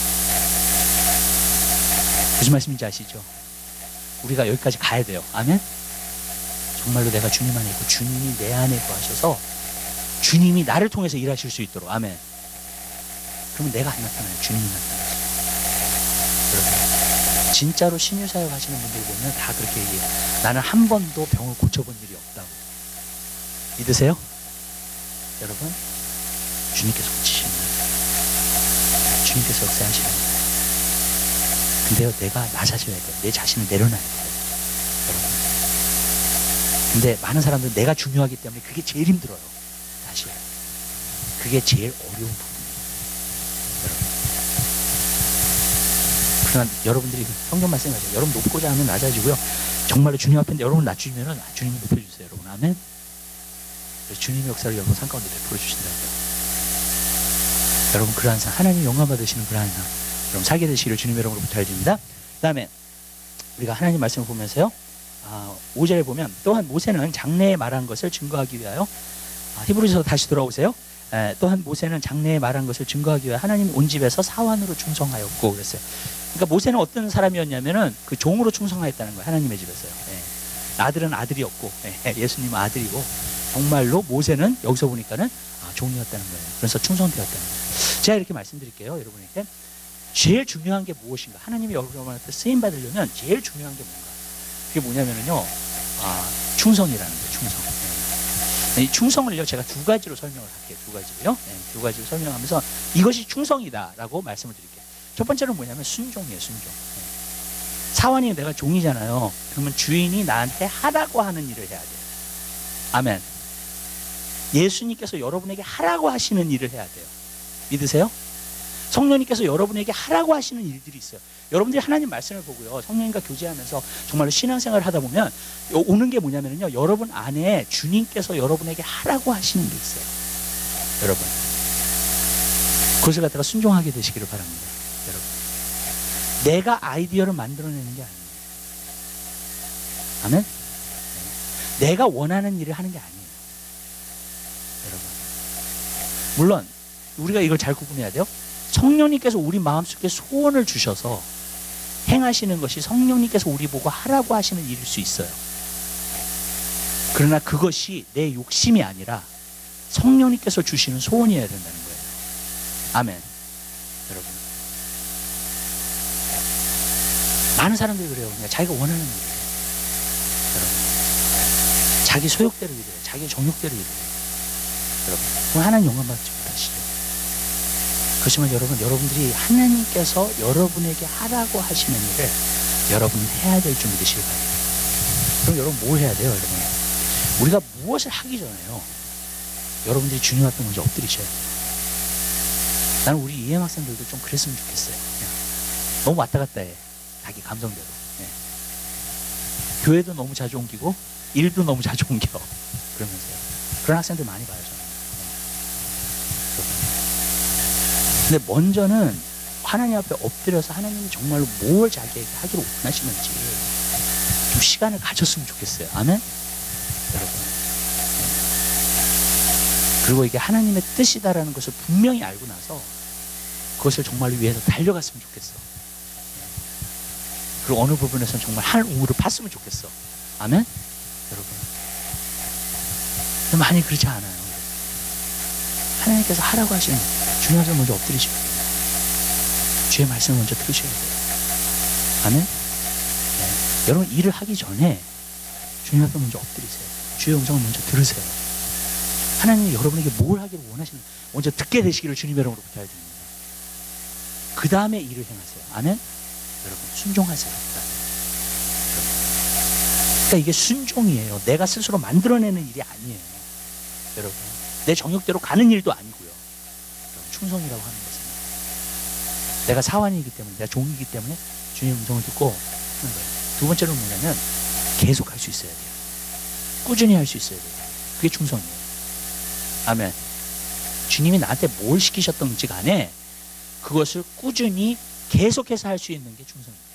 무슨 말씀인지 아시죠? 우리가 여기까지 가야 돼요. 아멘? 정말로 내가 주님 안에 있고 주님이 내 안에 거하셔서 주님이 나를 통해서 일하실 수 있도록. 아멘. 그러면 내가 안 나타나요. 주님이 나타나요. 여러분, 진짜로 신유사역 하시는 분들 보면 다 그렇게 얘기해요. 나는 한 번도 병을 고쳐본 일이 없다고. 믿으세요? 여러분, 주님께서 고치십니다. 주님께서 역사하시는 거예요. 근데요, 내가 낮아져야 돼요. 내 자신을 내려놔야 돼요. 여러분, 근데 많은 사람들은 내가 중요하기 때문에 그게 제일 힘들어요. 사실 그게 제일 어려운 부분이에요. 여러분, 그러나 여러분들이 성경 말씀하세요. 여러분 높고자 하면 낮아지고요. 정말로 주님 앞인데 여러분 낮추시면 주님이 높여주세요. 여러분, 아멘. 주님의 역사를 여러분 삶 가운데 베풀어 주신다. 여러분, 그러한 삶, 하나님 영광 받으시는 그러한 삶 여러분 살게 되시기를 주님의 이름으로 부탁드립니다. 그 다음에 우리가 하나님 말씀을 보면서요, 아, 오 절에 보면 또한 모세는 장래에 말한 것을 증거하기 위하여, 아, 히브리서 다시 돌아오세요. 에, 또한 모세는 장래에 말한 것을 증거하기 위하여 하나님 온 집에서 사환으로 충성하였고 그랬어요. 그러니까 모세는 어떤 사람이었냐면은 그 종으로 충성하였다는 거예요. 하나님의 집에서요. 예. 아들은 아들이었고, 예. 예수님은 아들이고, 정말로 모세는 여기서 보니까는 아, 종이었다는 거예요. 그래서 충성되었다는 거예요. 제가 이렇게 말씀드릴게요, 여러분에게. 제일 중요한 게 무엇인가? 하나님이 여러분한테 쓰임 받으려면 제일 중요한 게 뭔가? 그게 뭐냐면요, 아, 충성이라는 거예요. 충성. 네. 이 충성을요, 제가 두 가지로 설명을 할게요. 두 가지로요. 네, 두 가지로 설명하면서 이것이 충성이다라고 말씀을 드릴게요. 첫 번째는 뭐냐면 순종이에요. 순종. 네. 사환이 내가 종이잖아요. 그러면 주인이 나한테 하라고 하는 일을 해야 돼요. 아멘. 예수님께서 여러분에게 하라고 하시는 일을 해야 돼요. 믿으세요? 성령님께서 여러분에게 하라고 하시는 일들이 있어요. 여러분들이 하나님 말씀을 보고요, 성령님과 교제하면서 정말로 신앙생활을 하다 보면 오는 게 뭐냐면요, 여러분 안에 주님께서 여러분에게 하라고 하시는 게 있어요. 여러분, 그것을 갖다가 순종하게 되시기를 바랍니다. 여러분, 내가 아이디어를 만들어내는 게 아니에요. 아멘? 내가 원하는 일을 하는 게 아니에요. 여러분, 물론 우리가 이걸 잘 구분해야 돼요. 성령님께서 우리 마음속에 소원을 주셔서 행하시는 것이 성령님께서 우리 보고 하라고 하시는 일일 수 있어요. 그러나 그것이 내 욕심이 아니라 성령님께서 주시는 소원이어야 된다는 거예요. 아멘. 여러분, 많은 사람들이 그래요. 그냥 자기가 원하는 일을 해요. 여러분, 자기 소욕대로 일을 해요. 자기 정욕대로 일을 해요. 여러분, 그럼 하나님 영광 받지 못하시죠. 그렇지만 여러분, 여러분들이 하나님께서 여러분에게 하라고 하시는 일을 여러분이 해야 될 줄 믿으시기 바랍니다. 그럼 여러분 뭘 해야 돼요, 여러분? 우리가 무엇을 하기 전에요, 여러분들이 주님 앞에 먼저 엎드리셔야 돼요. 나는 우리 이엠 학생들도 좀 그랬으면 좋겠어요. 그냥. 너무 왔다 갔다 해. 자기 감성대로. 예. 교회도 너무 자주 옮기고 일도 너무 자주 옮겨. 그러면서요. 그런 학생들 많이 봐요, 저는. 예. 근데 먼저는 하나님 앞에 엎드려서 하나님이 정말로 뭘 자기에게 하기로 원하시는지 좀 시간을 가졌으면 좋겠어요. 아멘? 여러분. 그리고 이게 하나님의 뜻이다라는 것을 분명히 알고 나서 그것을 정말 위해서 달려갔으면 좋겠어. 그리고 어느 부분에서는 정말 하늘 우물을 팠으면 좋겠어. 아멘? 여러분. 근데 많이 그렇지 않아요. 하나님께서 하라고 하시는 중요한 걸 먼저 엎드리셔야 돼요. 주의 말씀을 먼저 들으셔야 돼요. 아멘? 네. 여러분 일을 하기 전에 주님 앞에 먼저 엎드리세요. 주의 음성을 먼저 들으세요. 하나님이 여러분에게 뭘 하기를 원하시는 먼저 듣게 되시기를 주님 여러분으로 부탁을 드립니다. 그 다음에 일을 행하세요. 아멘? 여러분 순종하세요. 그러니까 이게 순종이에요. 내가 스스로 만들어내는 일이 아니에요. 여러분 내 정욕대로 가는 일도 아니고요. 충성이라고 하는 것은 내가 사환이기 때문에 내가 종이기 때문에 주님의 음성을 듣고 하는 거예요. 두 번째로는 뭐냐면 계속 할 수 있어야 돼요. 꾸준히 할 수 있어야 돼요. 그게 충성이에요. 아멘. 주님이 나한테 뭘 시키셨던지 간에 그것을 꾸준히 계속해서 할 수 있는 게 충성이에요.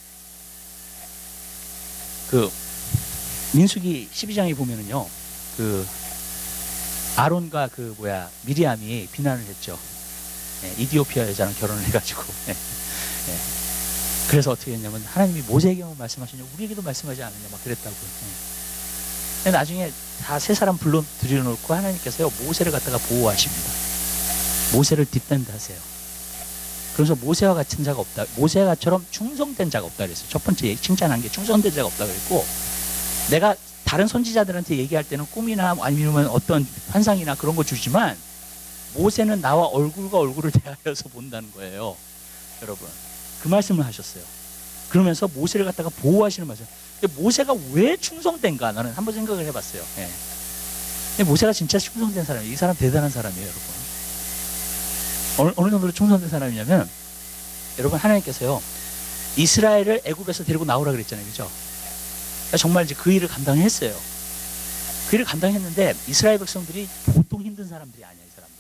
그 민수기 십이 장에 보면은요, 그 아론과 그 뭐야 미리암이 비난을 했죠. 예, 이디오피아 여자랑 결혼을 해가지고. 예, 예. 그래서 어떻게 했냐면 하나님이 모세에게만 말씀하시냐 우리에게도 말씀하지 않느냐 막 그랬다고요. 예. 나중에 다 세 사람 불러 들여놓고 하나님께서요 모세를 갖다가 보호하십니다. 모세를 뒷담다 하세요. 그래서 모세와 같은 자가 없다. 모세가처럼 충성된 자가 없다 그랬어요. 첫 번째 칭찬한 게 충성된 자가 없다 그랬고, 내가 다른 선지자들한테 얘기할 때는 꿈이나 아니면 어떤 환상이나 그런 거 주지만 모세는 나와 얼굴과 얼굴을 대하여서 본다는 거예요. 여러분 그 말씀을 하셨어요. 그러면서 모세를 갖다가 보호하시는 말씀. 근데 모세가 왜 충성된가 나는 한번 생각을 해봤어요. 예. 근데 모세가 진짜 충성된 사람이에요. 이 사람 대단한 사람이에요. 여러분 어느, 어느 정도로 충성된 사람이냐면, 여러분 하나님께서요 이스라엘을 애굽에서 데리고 나오라 그랬잖아요. 그죠? 그러니까 정말 이제 그 일을 감당했어요. 그 일을 감당했는데 이스라엘 백성들이 보통 힘든 사람들이 아니야. 이 사람들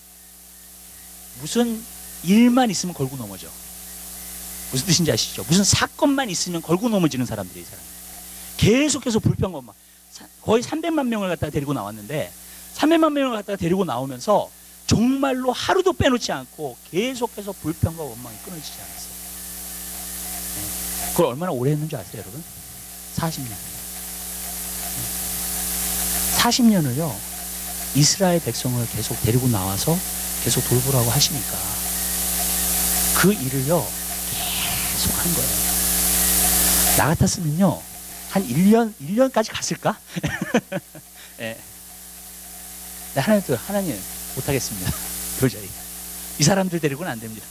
무슨 일만 있으면 걸고 넘어져. 무슨 뜻인지 아시죠? 무슨 사건만 있으면 걸고 넘어지는 사람들이 이 사람. 계속해서 불평만 거의 삼백만 명을 갖다가 데리고 나왔는데 삼백만 명을 갖다가 데리고 나오면서 정말로 하루도 빼놓지 않고 계속해서 불평과 원망이 끊어지지 않았어요. 그걸 얼마나 오래 했는지 아세요, 여러분? 사십 년. 사십 년을요 이스라엘 백성을 계속 데리고 나와서 계속 돌보라고 하시니까 그 일을요 계속 한 거예요. 나 같았으면요 한 일 년, 일 년까지 갔을까? 예. 네, 하나님, 하나님 못하겠습니다. 도저히 이 사람들 데리고는 안 됩니다.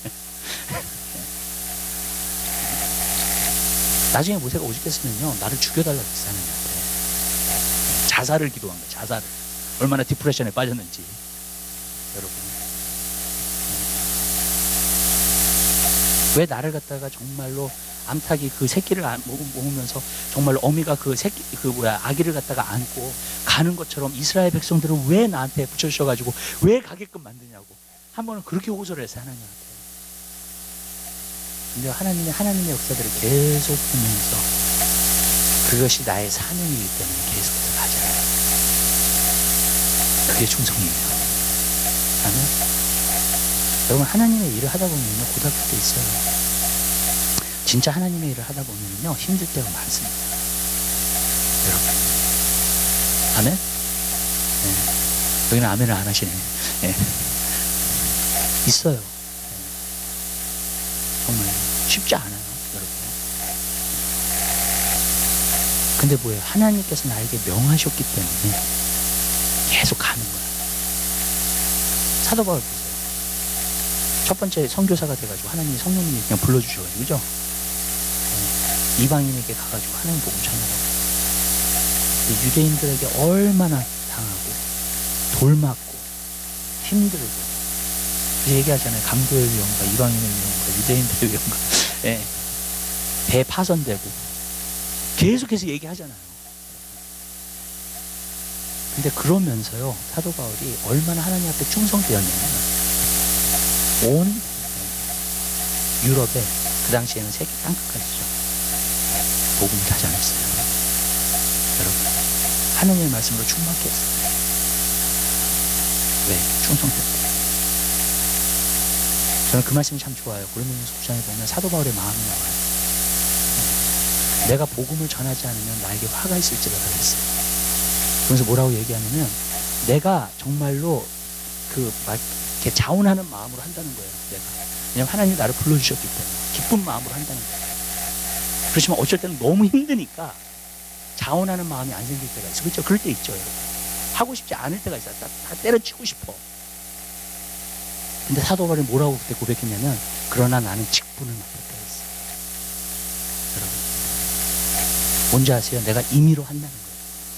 나중에 모세가 오직했으면요 나를 죽여달라고 했어요. 하나님한테 자살을 기도한 거예요. 자살을. 얼마나 디프레션에 빠졌는지 여러분. 왜 나를 갖다가 정말로 암탉이 그 새끼를 먹으면서 정말로 어미가 그 새끼 그 뭐야 아기를 갖다가 안고 가는 것처럼 이스라엘 백성들을 왜 나한테 붙여주셔가지고 왜 가게끔 만드냐고 한 번은 그렇게 호소를 했어요. 하나님한테. 근데 하나님이 하나님의 역사들을 계속 보면서 그것이 나의 사명이기 때문에 계속해서 가잖아요. 그게 충성이에요. 아멘. 여러분 하나님의 일을 하다 보면요 고달플 때 있어요. 진짜 하나님의 일을 하다 보면요 힘들 때가 많습니다. 여러분 아멘? 네. 여기는 아멘을 안 하시네. 네. 있어요. 네. 정말 쉽지 않아요, 여러분. 근데 뭐예요? 하나님께서 나에게 명하셨기 때문에 계속 가는 거예요. 사도 바울 보세요. 첫 번째 선교사가 돼가지고 하나님이 성령님이 그냥 불러주셔가지고, 그죠? 네. 이방인에게 가가지고 하나님 복음 전하라고. 유대인들에게 얼마나 당하고 돌맞고 힘들고 얘기하잖아요. 강도의 위험과 이방인의 위험과 유대인들의 위험과 예. 배 파손되고 계속해서 얘기하잖아요. 근데 그러면서요 사도 바울이 얼마나 하나님 앞에 충성되었냐면 온 유럽에 그 당시에는 세계 땅끝까지죠 복음을 다 전했어요. 여러분 하나님의 말씀으로 충만케 했어요. 왜? 충성 때문에. 저는 그 말씀이 참 좋아요. 고린도전서 구 장에 보면 사도 바울의 마음이 나와요. 내가 복음을 전하지 않으면 나에게 화가 있을지라도 그랬어요. 그래서 뭐라고 얘기하냐면 내가 정말로 그 막 이렇게 자원하는 마음으로 한다는 거예요. 내가. 왜냐면 하나님이 나를 불러주셨기 때문에 기쁜 마음으로 한다는 거예요. 그렇지만 어쩔 때는 너무 힘드니까 자원하는 마음이 안 생길 때가 있어. 그렇죠? 그럴 때 있죠. 여러분. 하고 싶지 않을 때가 있어요. 다, 다 때려치고 싶어. 근데 사도 바울이 뭐라고 그때 고백했냐면 그러나 나는 직분을 맡을 때가 있어. 여러분 뭔지 아세요? 내가 임의로 한다는 거예요.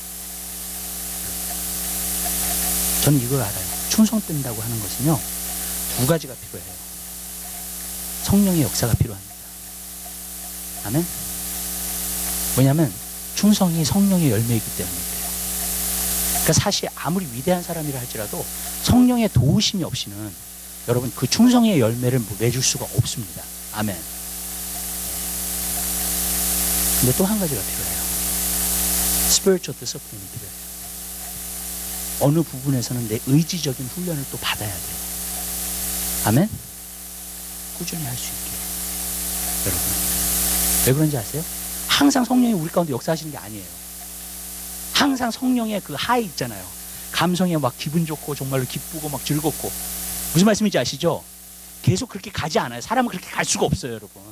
저는 이걸 알아요. 충성된다고 하는 것은요 두 가지가 필요해요. 성령의 역사가 필요합니다. 아멘? 왜냐하면 충성이 성령의 열매이기 때문에 그래요. 그러니까 사실 아무리 위대한 사람이라 할지라도 성령의 도우심이 없이는 여러분 그 충성의 열매를 맺을 수가 없습니다. 아멘. 근데 또 한 가지가 필요해요. Spiritual discipline이 필요해요. 어느 부분에서는 내 의지적인 훈련을 또 받아야 돼요. 아멘? 꾸준히 할 수 있게. 여러분 왜 그런지 아세요? 항상 성령이 우리 가운데 역사하시는 게 아니에요. 항상 성령의 그 하이 있잖아요. 감성에 막 기분 좋고 정말로 기쁘고 막 즐겁고 무슨 말씀인지 아시죠? 계속 그렇게 가지 않아요. 사람은 그렇게 갈 수가 없어요, 여러분.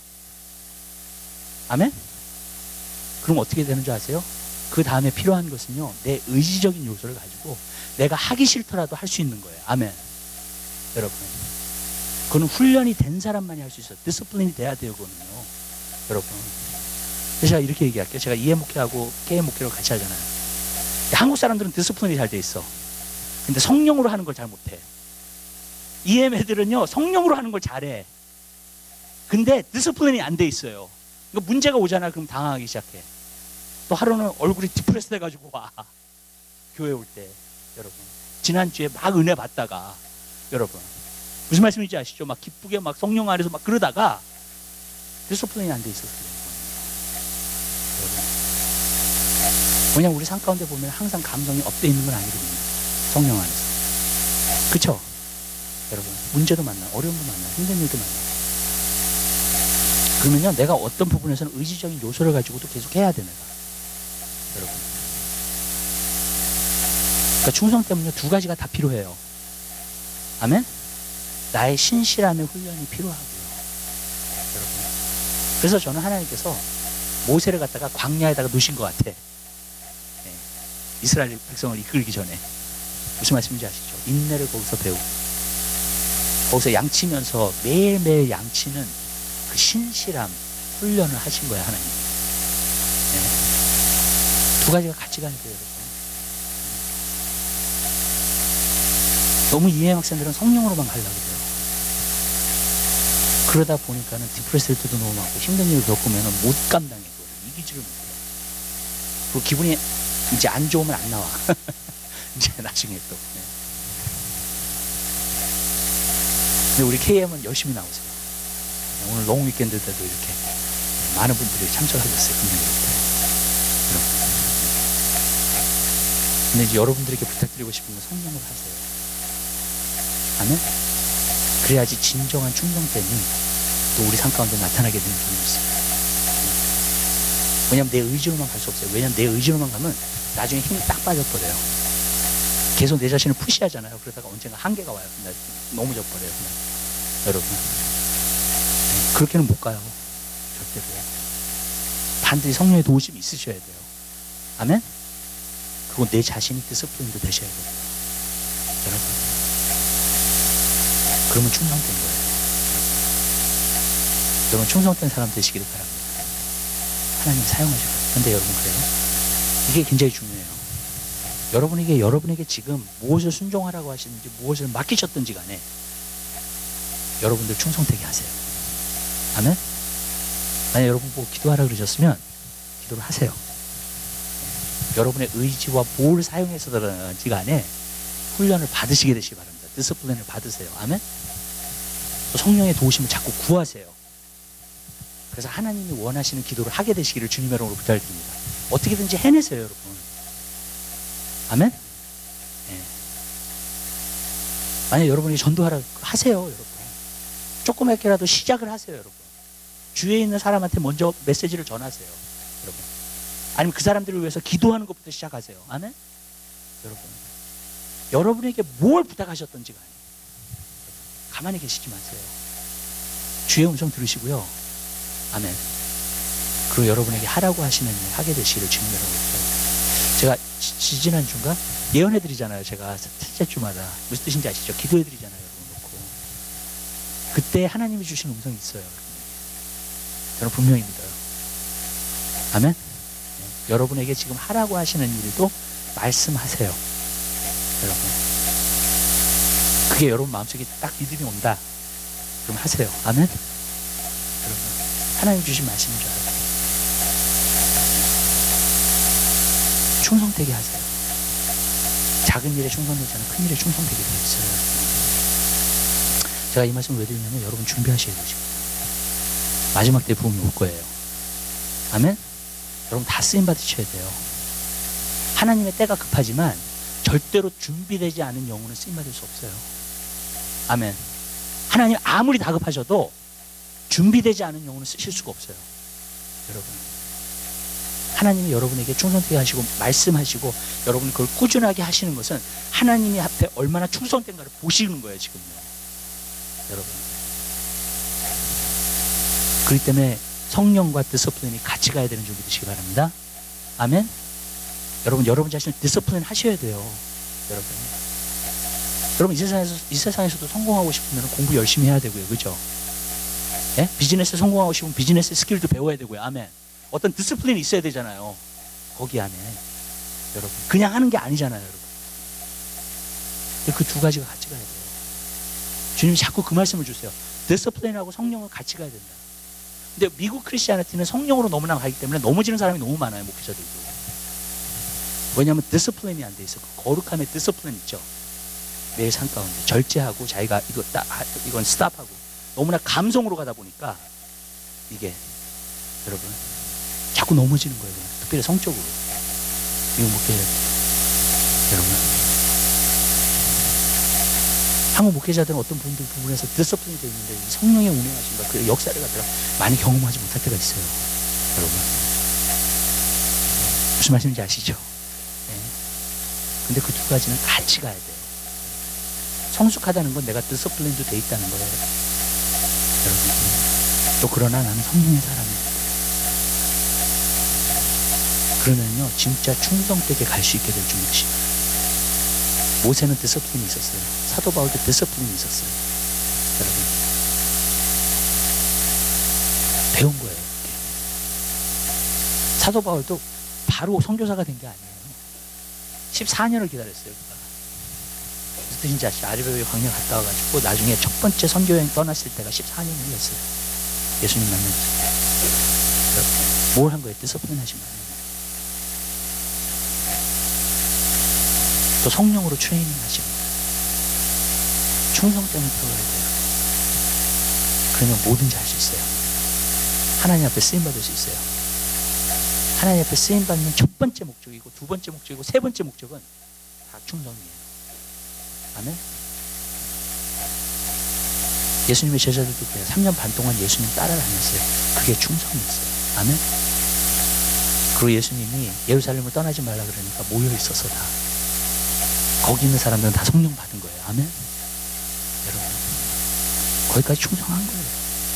아멘? 그럼 어떻게 되는 줄 아세요? 그 다음에 필요한 것은요, 내 의지적인 요소를 가지고 내가 하기 싫더라도 할 수 있는 거예요. 아멘. 여러분. 그거는 훈련이 된 사람만이 할 수 있어요. 디스플린이 돼야 돼요, 그거는요. 여러분. 그래서 제가 이렇게 얘기할게요. 제가 이해 목회하고 깨 목회를 같이 하잖아요. 한국 사람들은 디스플린이 잘 돼 있어. 근데 성령으로 하는 걸 잘 못해. 이엠 애들은요 성령으로 하는 걸 잘해. 근데 디스플린이 안 돼 있어요. 그러니까 문제가 오잖아. 그럼 당황하기 시작해. 또 하루는 얼굴이 디프레스 돼가지고 와 교회 올 때. 여러분 지난주에 막 은혜 받다가 여러분 무슨 말씀인지 아시죠? 막 기쁘게 막 성령 안에서 막 그러다가 디스플린이 안 돼 있었어요. 왜냐면 우리 삶 가운데 보면 항상 감성이 업돼 있는 건 아니거든요. 성령 안에서. 그쵸? 여러분 문제도 만나, 어려움도 만나, 힘든 일도 만나. 그러면요 내가 어떤 부분에서는 의지적인 요소를 가지고도 계속 해야 돼. 내가 여러분 그러니까 충성 때문에 두 가지가 다 필요해요. 아멘? 나의 신실함의 훈련이 필요하고요. 여러분 그래서 저는 하나님께서 모세를 갖다가 광야에다가 놓으신 것 같아. 네. 이스라엘 백성을 이끌기 전에. 무슨 말씀인지 아시죠? 인내를 거기서 배우고 거기서 양치면서 매일매일 양치는 그 신실함 훈련을 하신 거야 하나님. 네. 두 가지가 같이 가는 거예요. 여러분. 너무 이해학 학생들은 성령으로만 가려고 그래요. 그러다 보니까는 디프레스일 때도 너무 많고 힘든 일을 겪으면 못 감당해. 그거를 이기지를 못해. 그 기분이 이제 안 좋으면 안 나와. 이제 나중에 또. 네. 근데 우리 케이엠은 열심히 나오세요. 오늘 롱 위켄드 때도 이렇게 많은 분들이 참석하셨어요. 금요일부터. 근데 이제 여러분들에게 부탁드리고 싶은 건 성령으로 하세요. 아멘? 그래야지 진정한 충성됨이 또 우리 삶 가운데 나타나게 되는 경우가 있습니다. 왜냐면 내 의지로만 갈 수 없어요. 왜냐면 내 의지로만 가면 나중에 힘이 딱 빠져버려요. 계속 내 자신을 푸시하잖아요. 그러다가 언젠가 한계가 와요. 넘어져버려요. 그냥. 여러분 네, 그렇게는 못 가요. 절대로요. 반드시 성령의 도우심이 있으셔야 돼요. 아멘? 그리고 내 자신이 디스플린도 되셔야 돼요. 여러분 그러면 충성된 거예요. 여러분 충성된 사람 되시기를 바랍니다. 하나님 사용하실 거예요. 근데 여러분 그래요? 이게 굉장히 중요해요. 여러분에게 여러분에게 지금 무엇을 순종하라고 하시는지 무엇을 맡기셨든지 간에 여러분들 충성되게 하세요. 아멘? 만약 여러분 보고 기도하라 그러셨으면 기도를 하세요. 여러분의 의지와 뭘 사용해서든지 간에 훈련을 받으시게 되시기 바랍니다. 디스플레인을 받으세요. 아멘? 또 성령의 도우심을 자꾸 구하세요. 그래서 하나님이 원하시는 기도를 하게 되시기를 주님의 이름으로 부탁드립니다. 어떻게든지 해내세요, 여러분. 아멘? 네. 만약 여러분이 전도하라 하세요, 여러분. 조그맣게라도 시작을 하세요, 여러분. 주위에 있는 사람한테 먼저 메시지를 전하세요, 여러분. 아니면 그 사람들을 위해서 기도하는 것부터 시작하세요. 아멘? 여러분, 여러분에게 뭘 부탁하셨던지 간에 가만히 계시지 마세요. 주의 음성 들으시고요. 아멘. 그리고 여러분에게 하라고 하시는 일 하게 되시기를 주님의 이름으로 부탁드립니다. 제가 지, 지지난 주인가 예언해드리잖아요. 제가 셋째 주마다 무슨 뜻인지 아시죠? 기도해드리잖아요, 여러분 놓고. 그때 하나님이 주신 음성이 있어요. 저는 분명히 믿어요. 아멘. 네. 여러분에게 지금 하라고 하시는 일도 말씀하세요, 여러분. 그게 여러분 마음속에 딱 믿음이 온다. 그럼 하세요. 아멘. 여러분, 하나님 주신 말씀인 줄 알아요. 충성되게 하세요. 작은 일에 충성되지 않은 큰 일에 충성되게 되어 있어요. 제가 이 말씀을 왜 드리냐면 여러분 준비하셔야 되죠. 마지막 때 부음이 올 거예요. 아멘. 여러분 다 쓰임 받으셔야 돼요. 하나님의 때가 급하지만 절대로 준비되지 않은 영혼은 쓰임 받을 수 없어요. 아멘. 하나님 아무리 다급하셔도 준비되지 않은 영혼은 쓰실 수가 없어요. 여러분, 하나님이 여러분에게 충성되게 하시고 말씀하시고 여러분이 그걸 꾸준하게 하시는 것은 하나님이 앞에 얼마나 충성된가를 보시는 거예요, 지금요. 여러분, 그렇기 때문에 성령과 디스플레인이 같이 가야 되는 줄 믿으시기 바랍니다. 아멘. 여러분, 여러분 자신을 디스플레인 하셔야 돼요. 여러분, 여러분 이 세상에서 이 세상에서도 성공하고 싶으면 공부 열심히 해야 되고요, 그죠? 예? 비즈니스에 성공하고 싶으면 비즈니스 스킬도 배워야 되고요. 아멘. 어떤 디스플레인이 있어야 되잖아요. 거기 안에 여러분 그냥 하는 게 아니잖아요, 여러분. 그 두 가지가 같이 가야 돼요. 주님이 자꾸 그 말씀을 주세요. 디스플레인하고 성령은 같이 가야 된다. 근데 미국 크리스티아니티는 성령으로 너무나 가기 때문에 넘어지는 사람이 너무 많아요, 목회자들도. 왜냐하면 디스플레인이 안 돼 있어. 그 거룩함의 디스플레인 있죠. 매일 삶 가운데 절제하고 자기가 이거 딱 이건 스탑하고 너무나 감성으로 가다 보니까 이게 여러분 자꾸 넘어지는 거예요. 특별히 성적으로. 미국 목회자들 여러분, 한국 목회자들은 어떤 분들 부분에서 디스플레인이 되어 있는데 성령의 운행하심과 그 역사를 갖다가 많이 경험하지 못할 때가 있어요, 여러분. 무슨 말씀인지 아시죠? 네. 근데 그 두 가지는 같이 가야 돼요. 성숙하다는 건 내가 디스플레인도 돼 있다는 거예요, 여러분. 또 그러나 나는 성령의 사람이에요. 그러면요 진짜 충성되게 갈 수 있게 될 줄 믿으시고. 모세는 디스플린이 있었어요. 사도 바울도 디스플린이 있었어요. 여러분, 배운 거예요. 사도 바울도 바로 선교사가 된 게 아니에요. 십사 년을 기다렸어요. 그가. 무슨 뜻인지 아시죠? 아르베오의 광야 갔다 와가지고 나중에 첫 번째 선교여행 떠났을 때가 십사 년이 흘렀어요. 예수님 만난 지. 뭘 한 거예요? 디스플린 하신 거예요. 또 성령으로 트레이닝 하시고 충성됨을 표현해야 돼요. 그러면 뭐든지 할 수 있어요. 하나님 앞에 쓰임받을 수 있어요. 하나님 앞에 쓰임받는 첫 번째 목적이고 두 번째 목적이고 세 번째 목적은 다 충성이에요. 아멘. 예수님의 제자들도 그래요. 삼 년 반 동안 예수님 따라다녔어요. 그게 충성이었어요. 아멘. 그리고 예수님이 예루살렘을 떠나지 말라 그러니까 모여있어서 다 거기 있는 사람들은 다 성령 받은 거예요. 아멘. 여러분, 거기까지 충성한 거예요.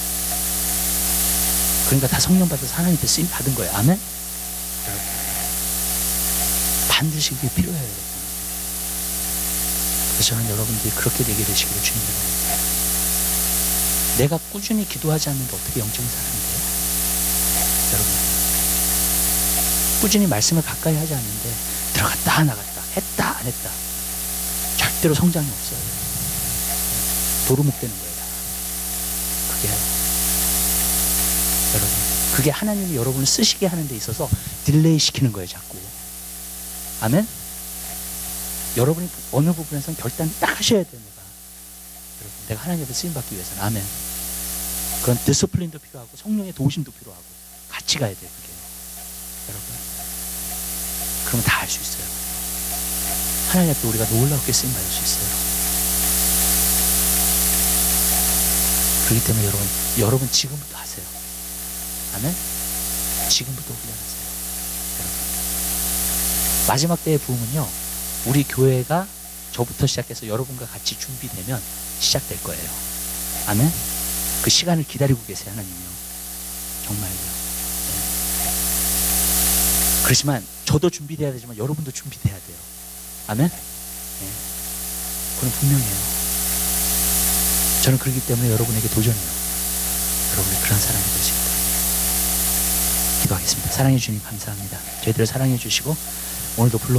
그러니까 다 성령 받아서 하나님께 쓰임 받은 거예요. 아멘. 여러분, 반드시 그게 필요해요, 여러분. 그래서 저는 여러분들이 그렇게 되게 되시기를 주님 바랍니다. 내가 꾸준히 기도하지 않는데 어떻게 영적인 사람이 돼요? 여러분, 꾸준히 말씀을 가까이 하지 않는데 들어갔다 나갔다 했다 안 했다 절대로 성장이 없어요. 도루묵 되는 거예요. 그게 여러분, 그게 하나님이 여러분을 쓰시게 하는 데 있어서 딜레이 시키는 거예요, 자꾸. 아멘? 여러분이 어느 부분에서는 결단을 딱 하셔야 돼요, 내가. 여러분, 내가 하나님 앞에 쓰임받기 위해서는. 아멘. 그런 디스플린도 필요하고 성령의 도우심도 필요하고 같이 가야 돼요, 그게. 여러분. 그러면 다 할 수 있어요. 하나님 앞에 우리가 놀랍게 쓰임받을 수 있어요. 그렇기 때문에 여러분, 여러분 지금부터 하세요. 아멘? 지금부터 훈련하세요. 여러분. 마지막 때의 부흥은요, 우리 교회가 저부터 시작해서 여러분과 같이 준비되면 시작될 거예요. 아멘? 그 시간을 기다리고 계세요, 하나님이요. 정말요. 네. 그렇지만 저도 준비돼야 되지만 여러분도 준비돼야 돼요. 아멘? 네. 그건 분명해요. 저는 그렇기 때문에 여러분에게 도전해요. 여러분의 그런 사람이 되시길 기도하겠습니다. 사랑해 주님 감사합니다. 저희들을 사랑해 주시고 오늘도 불러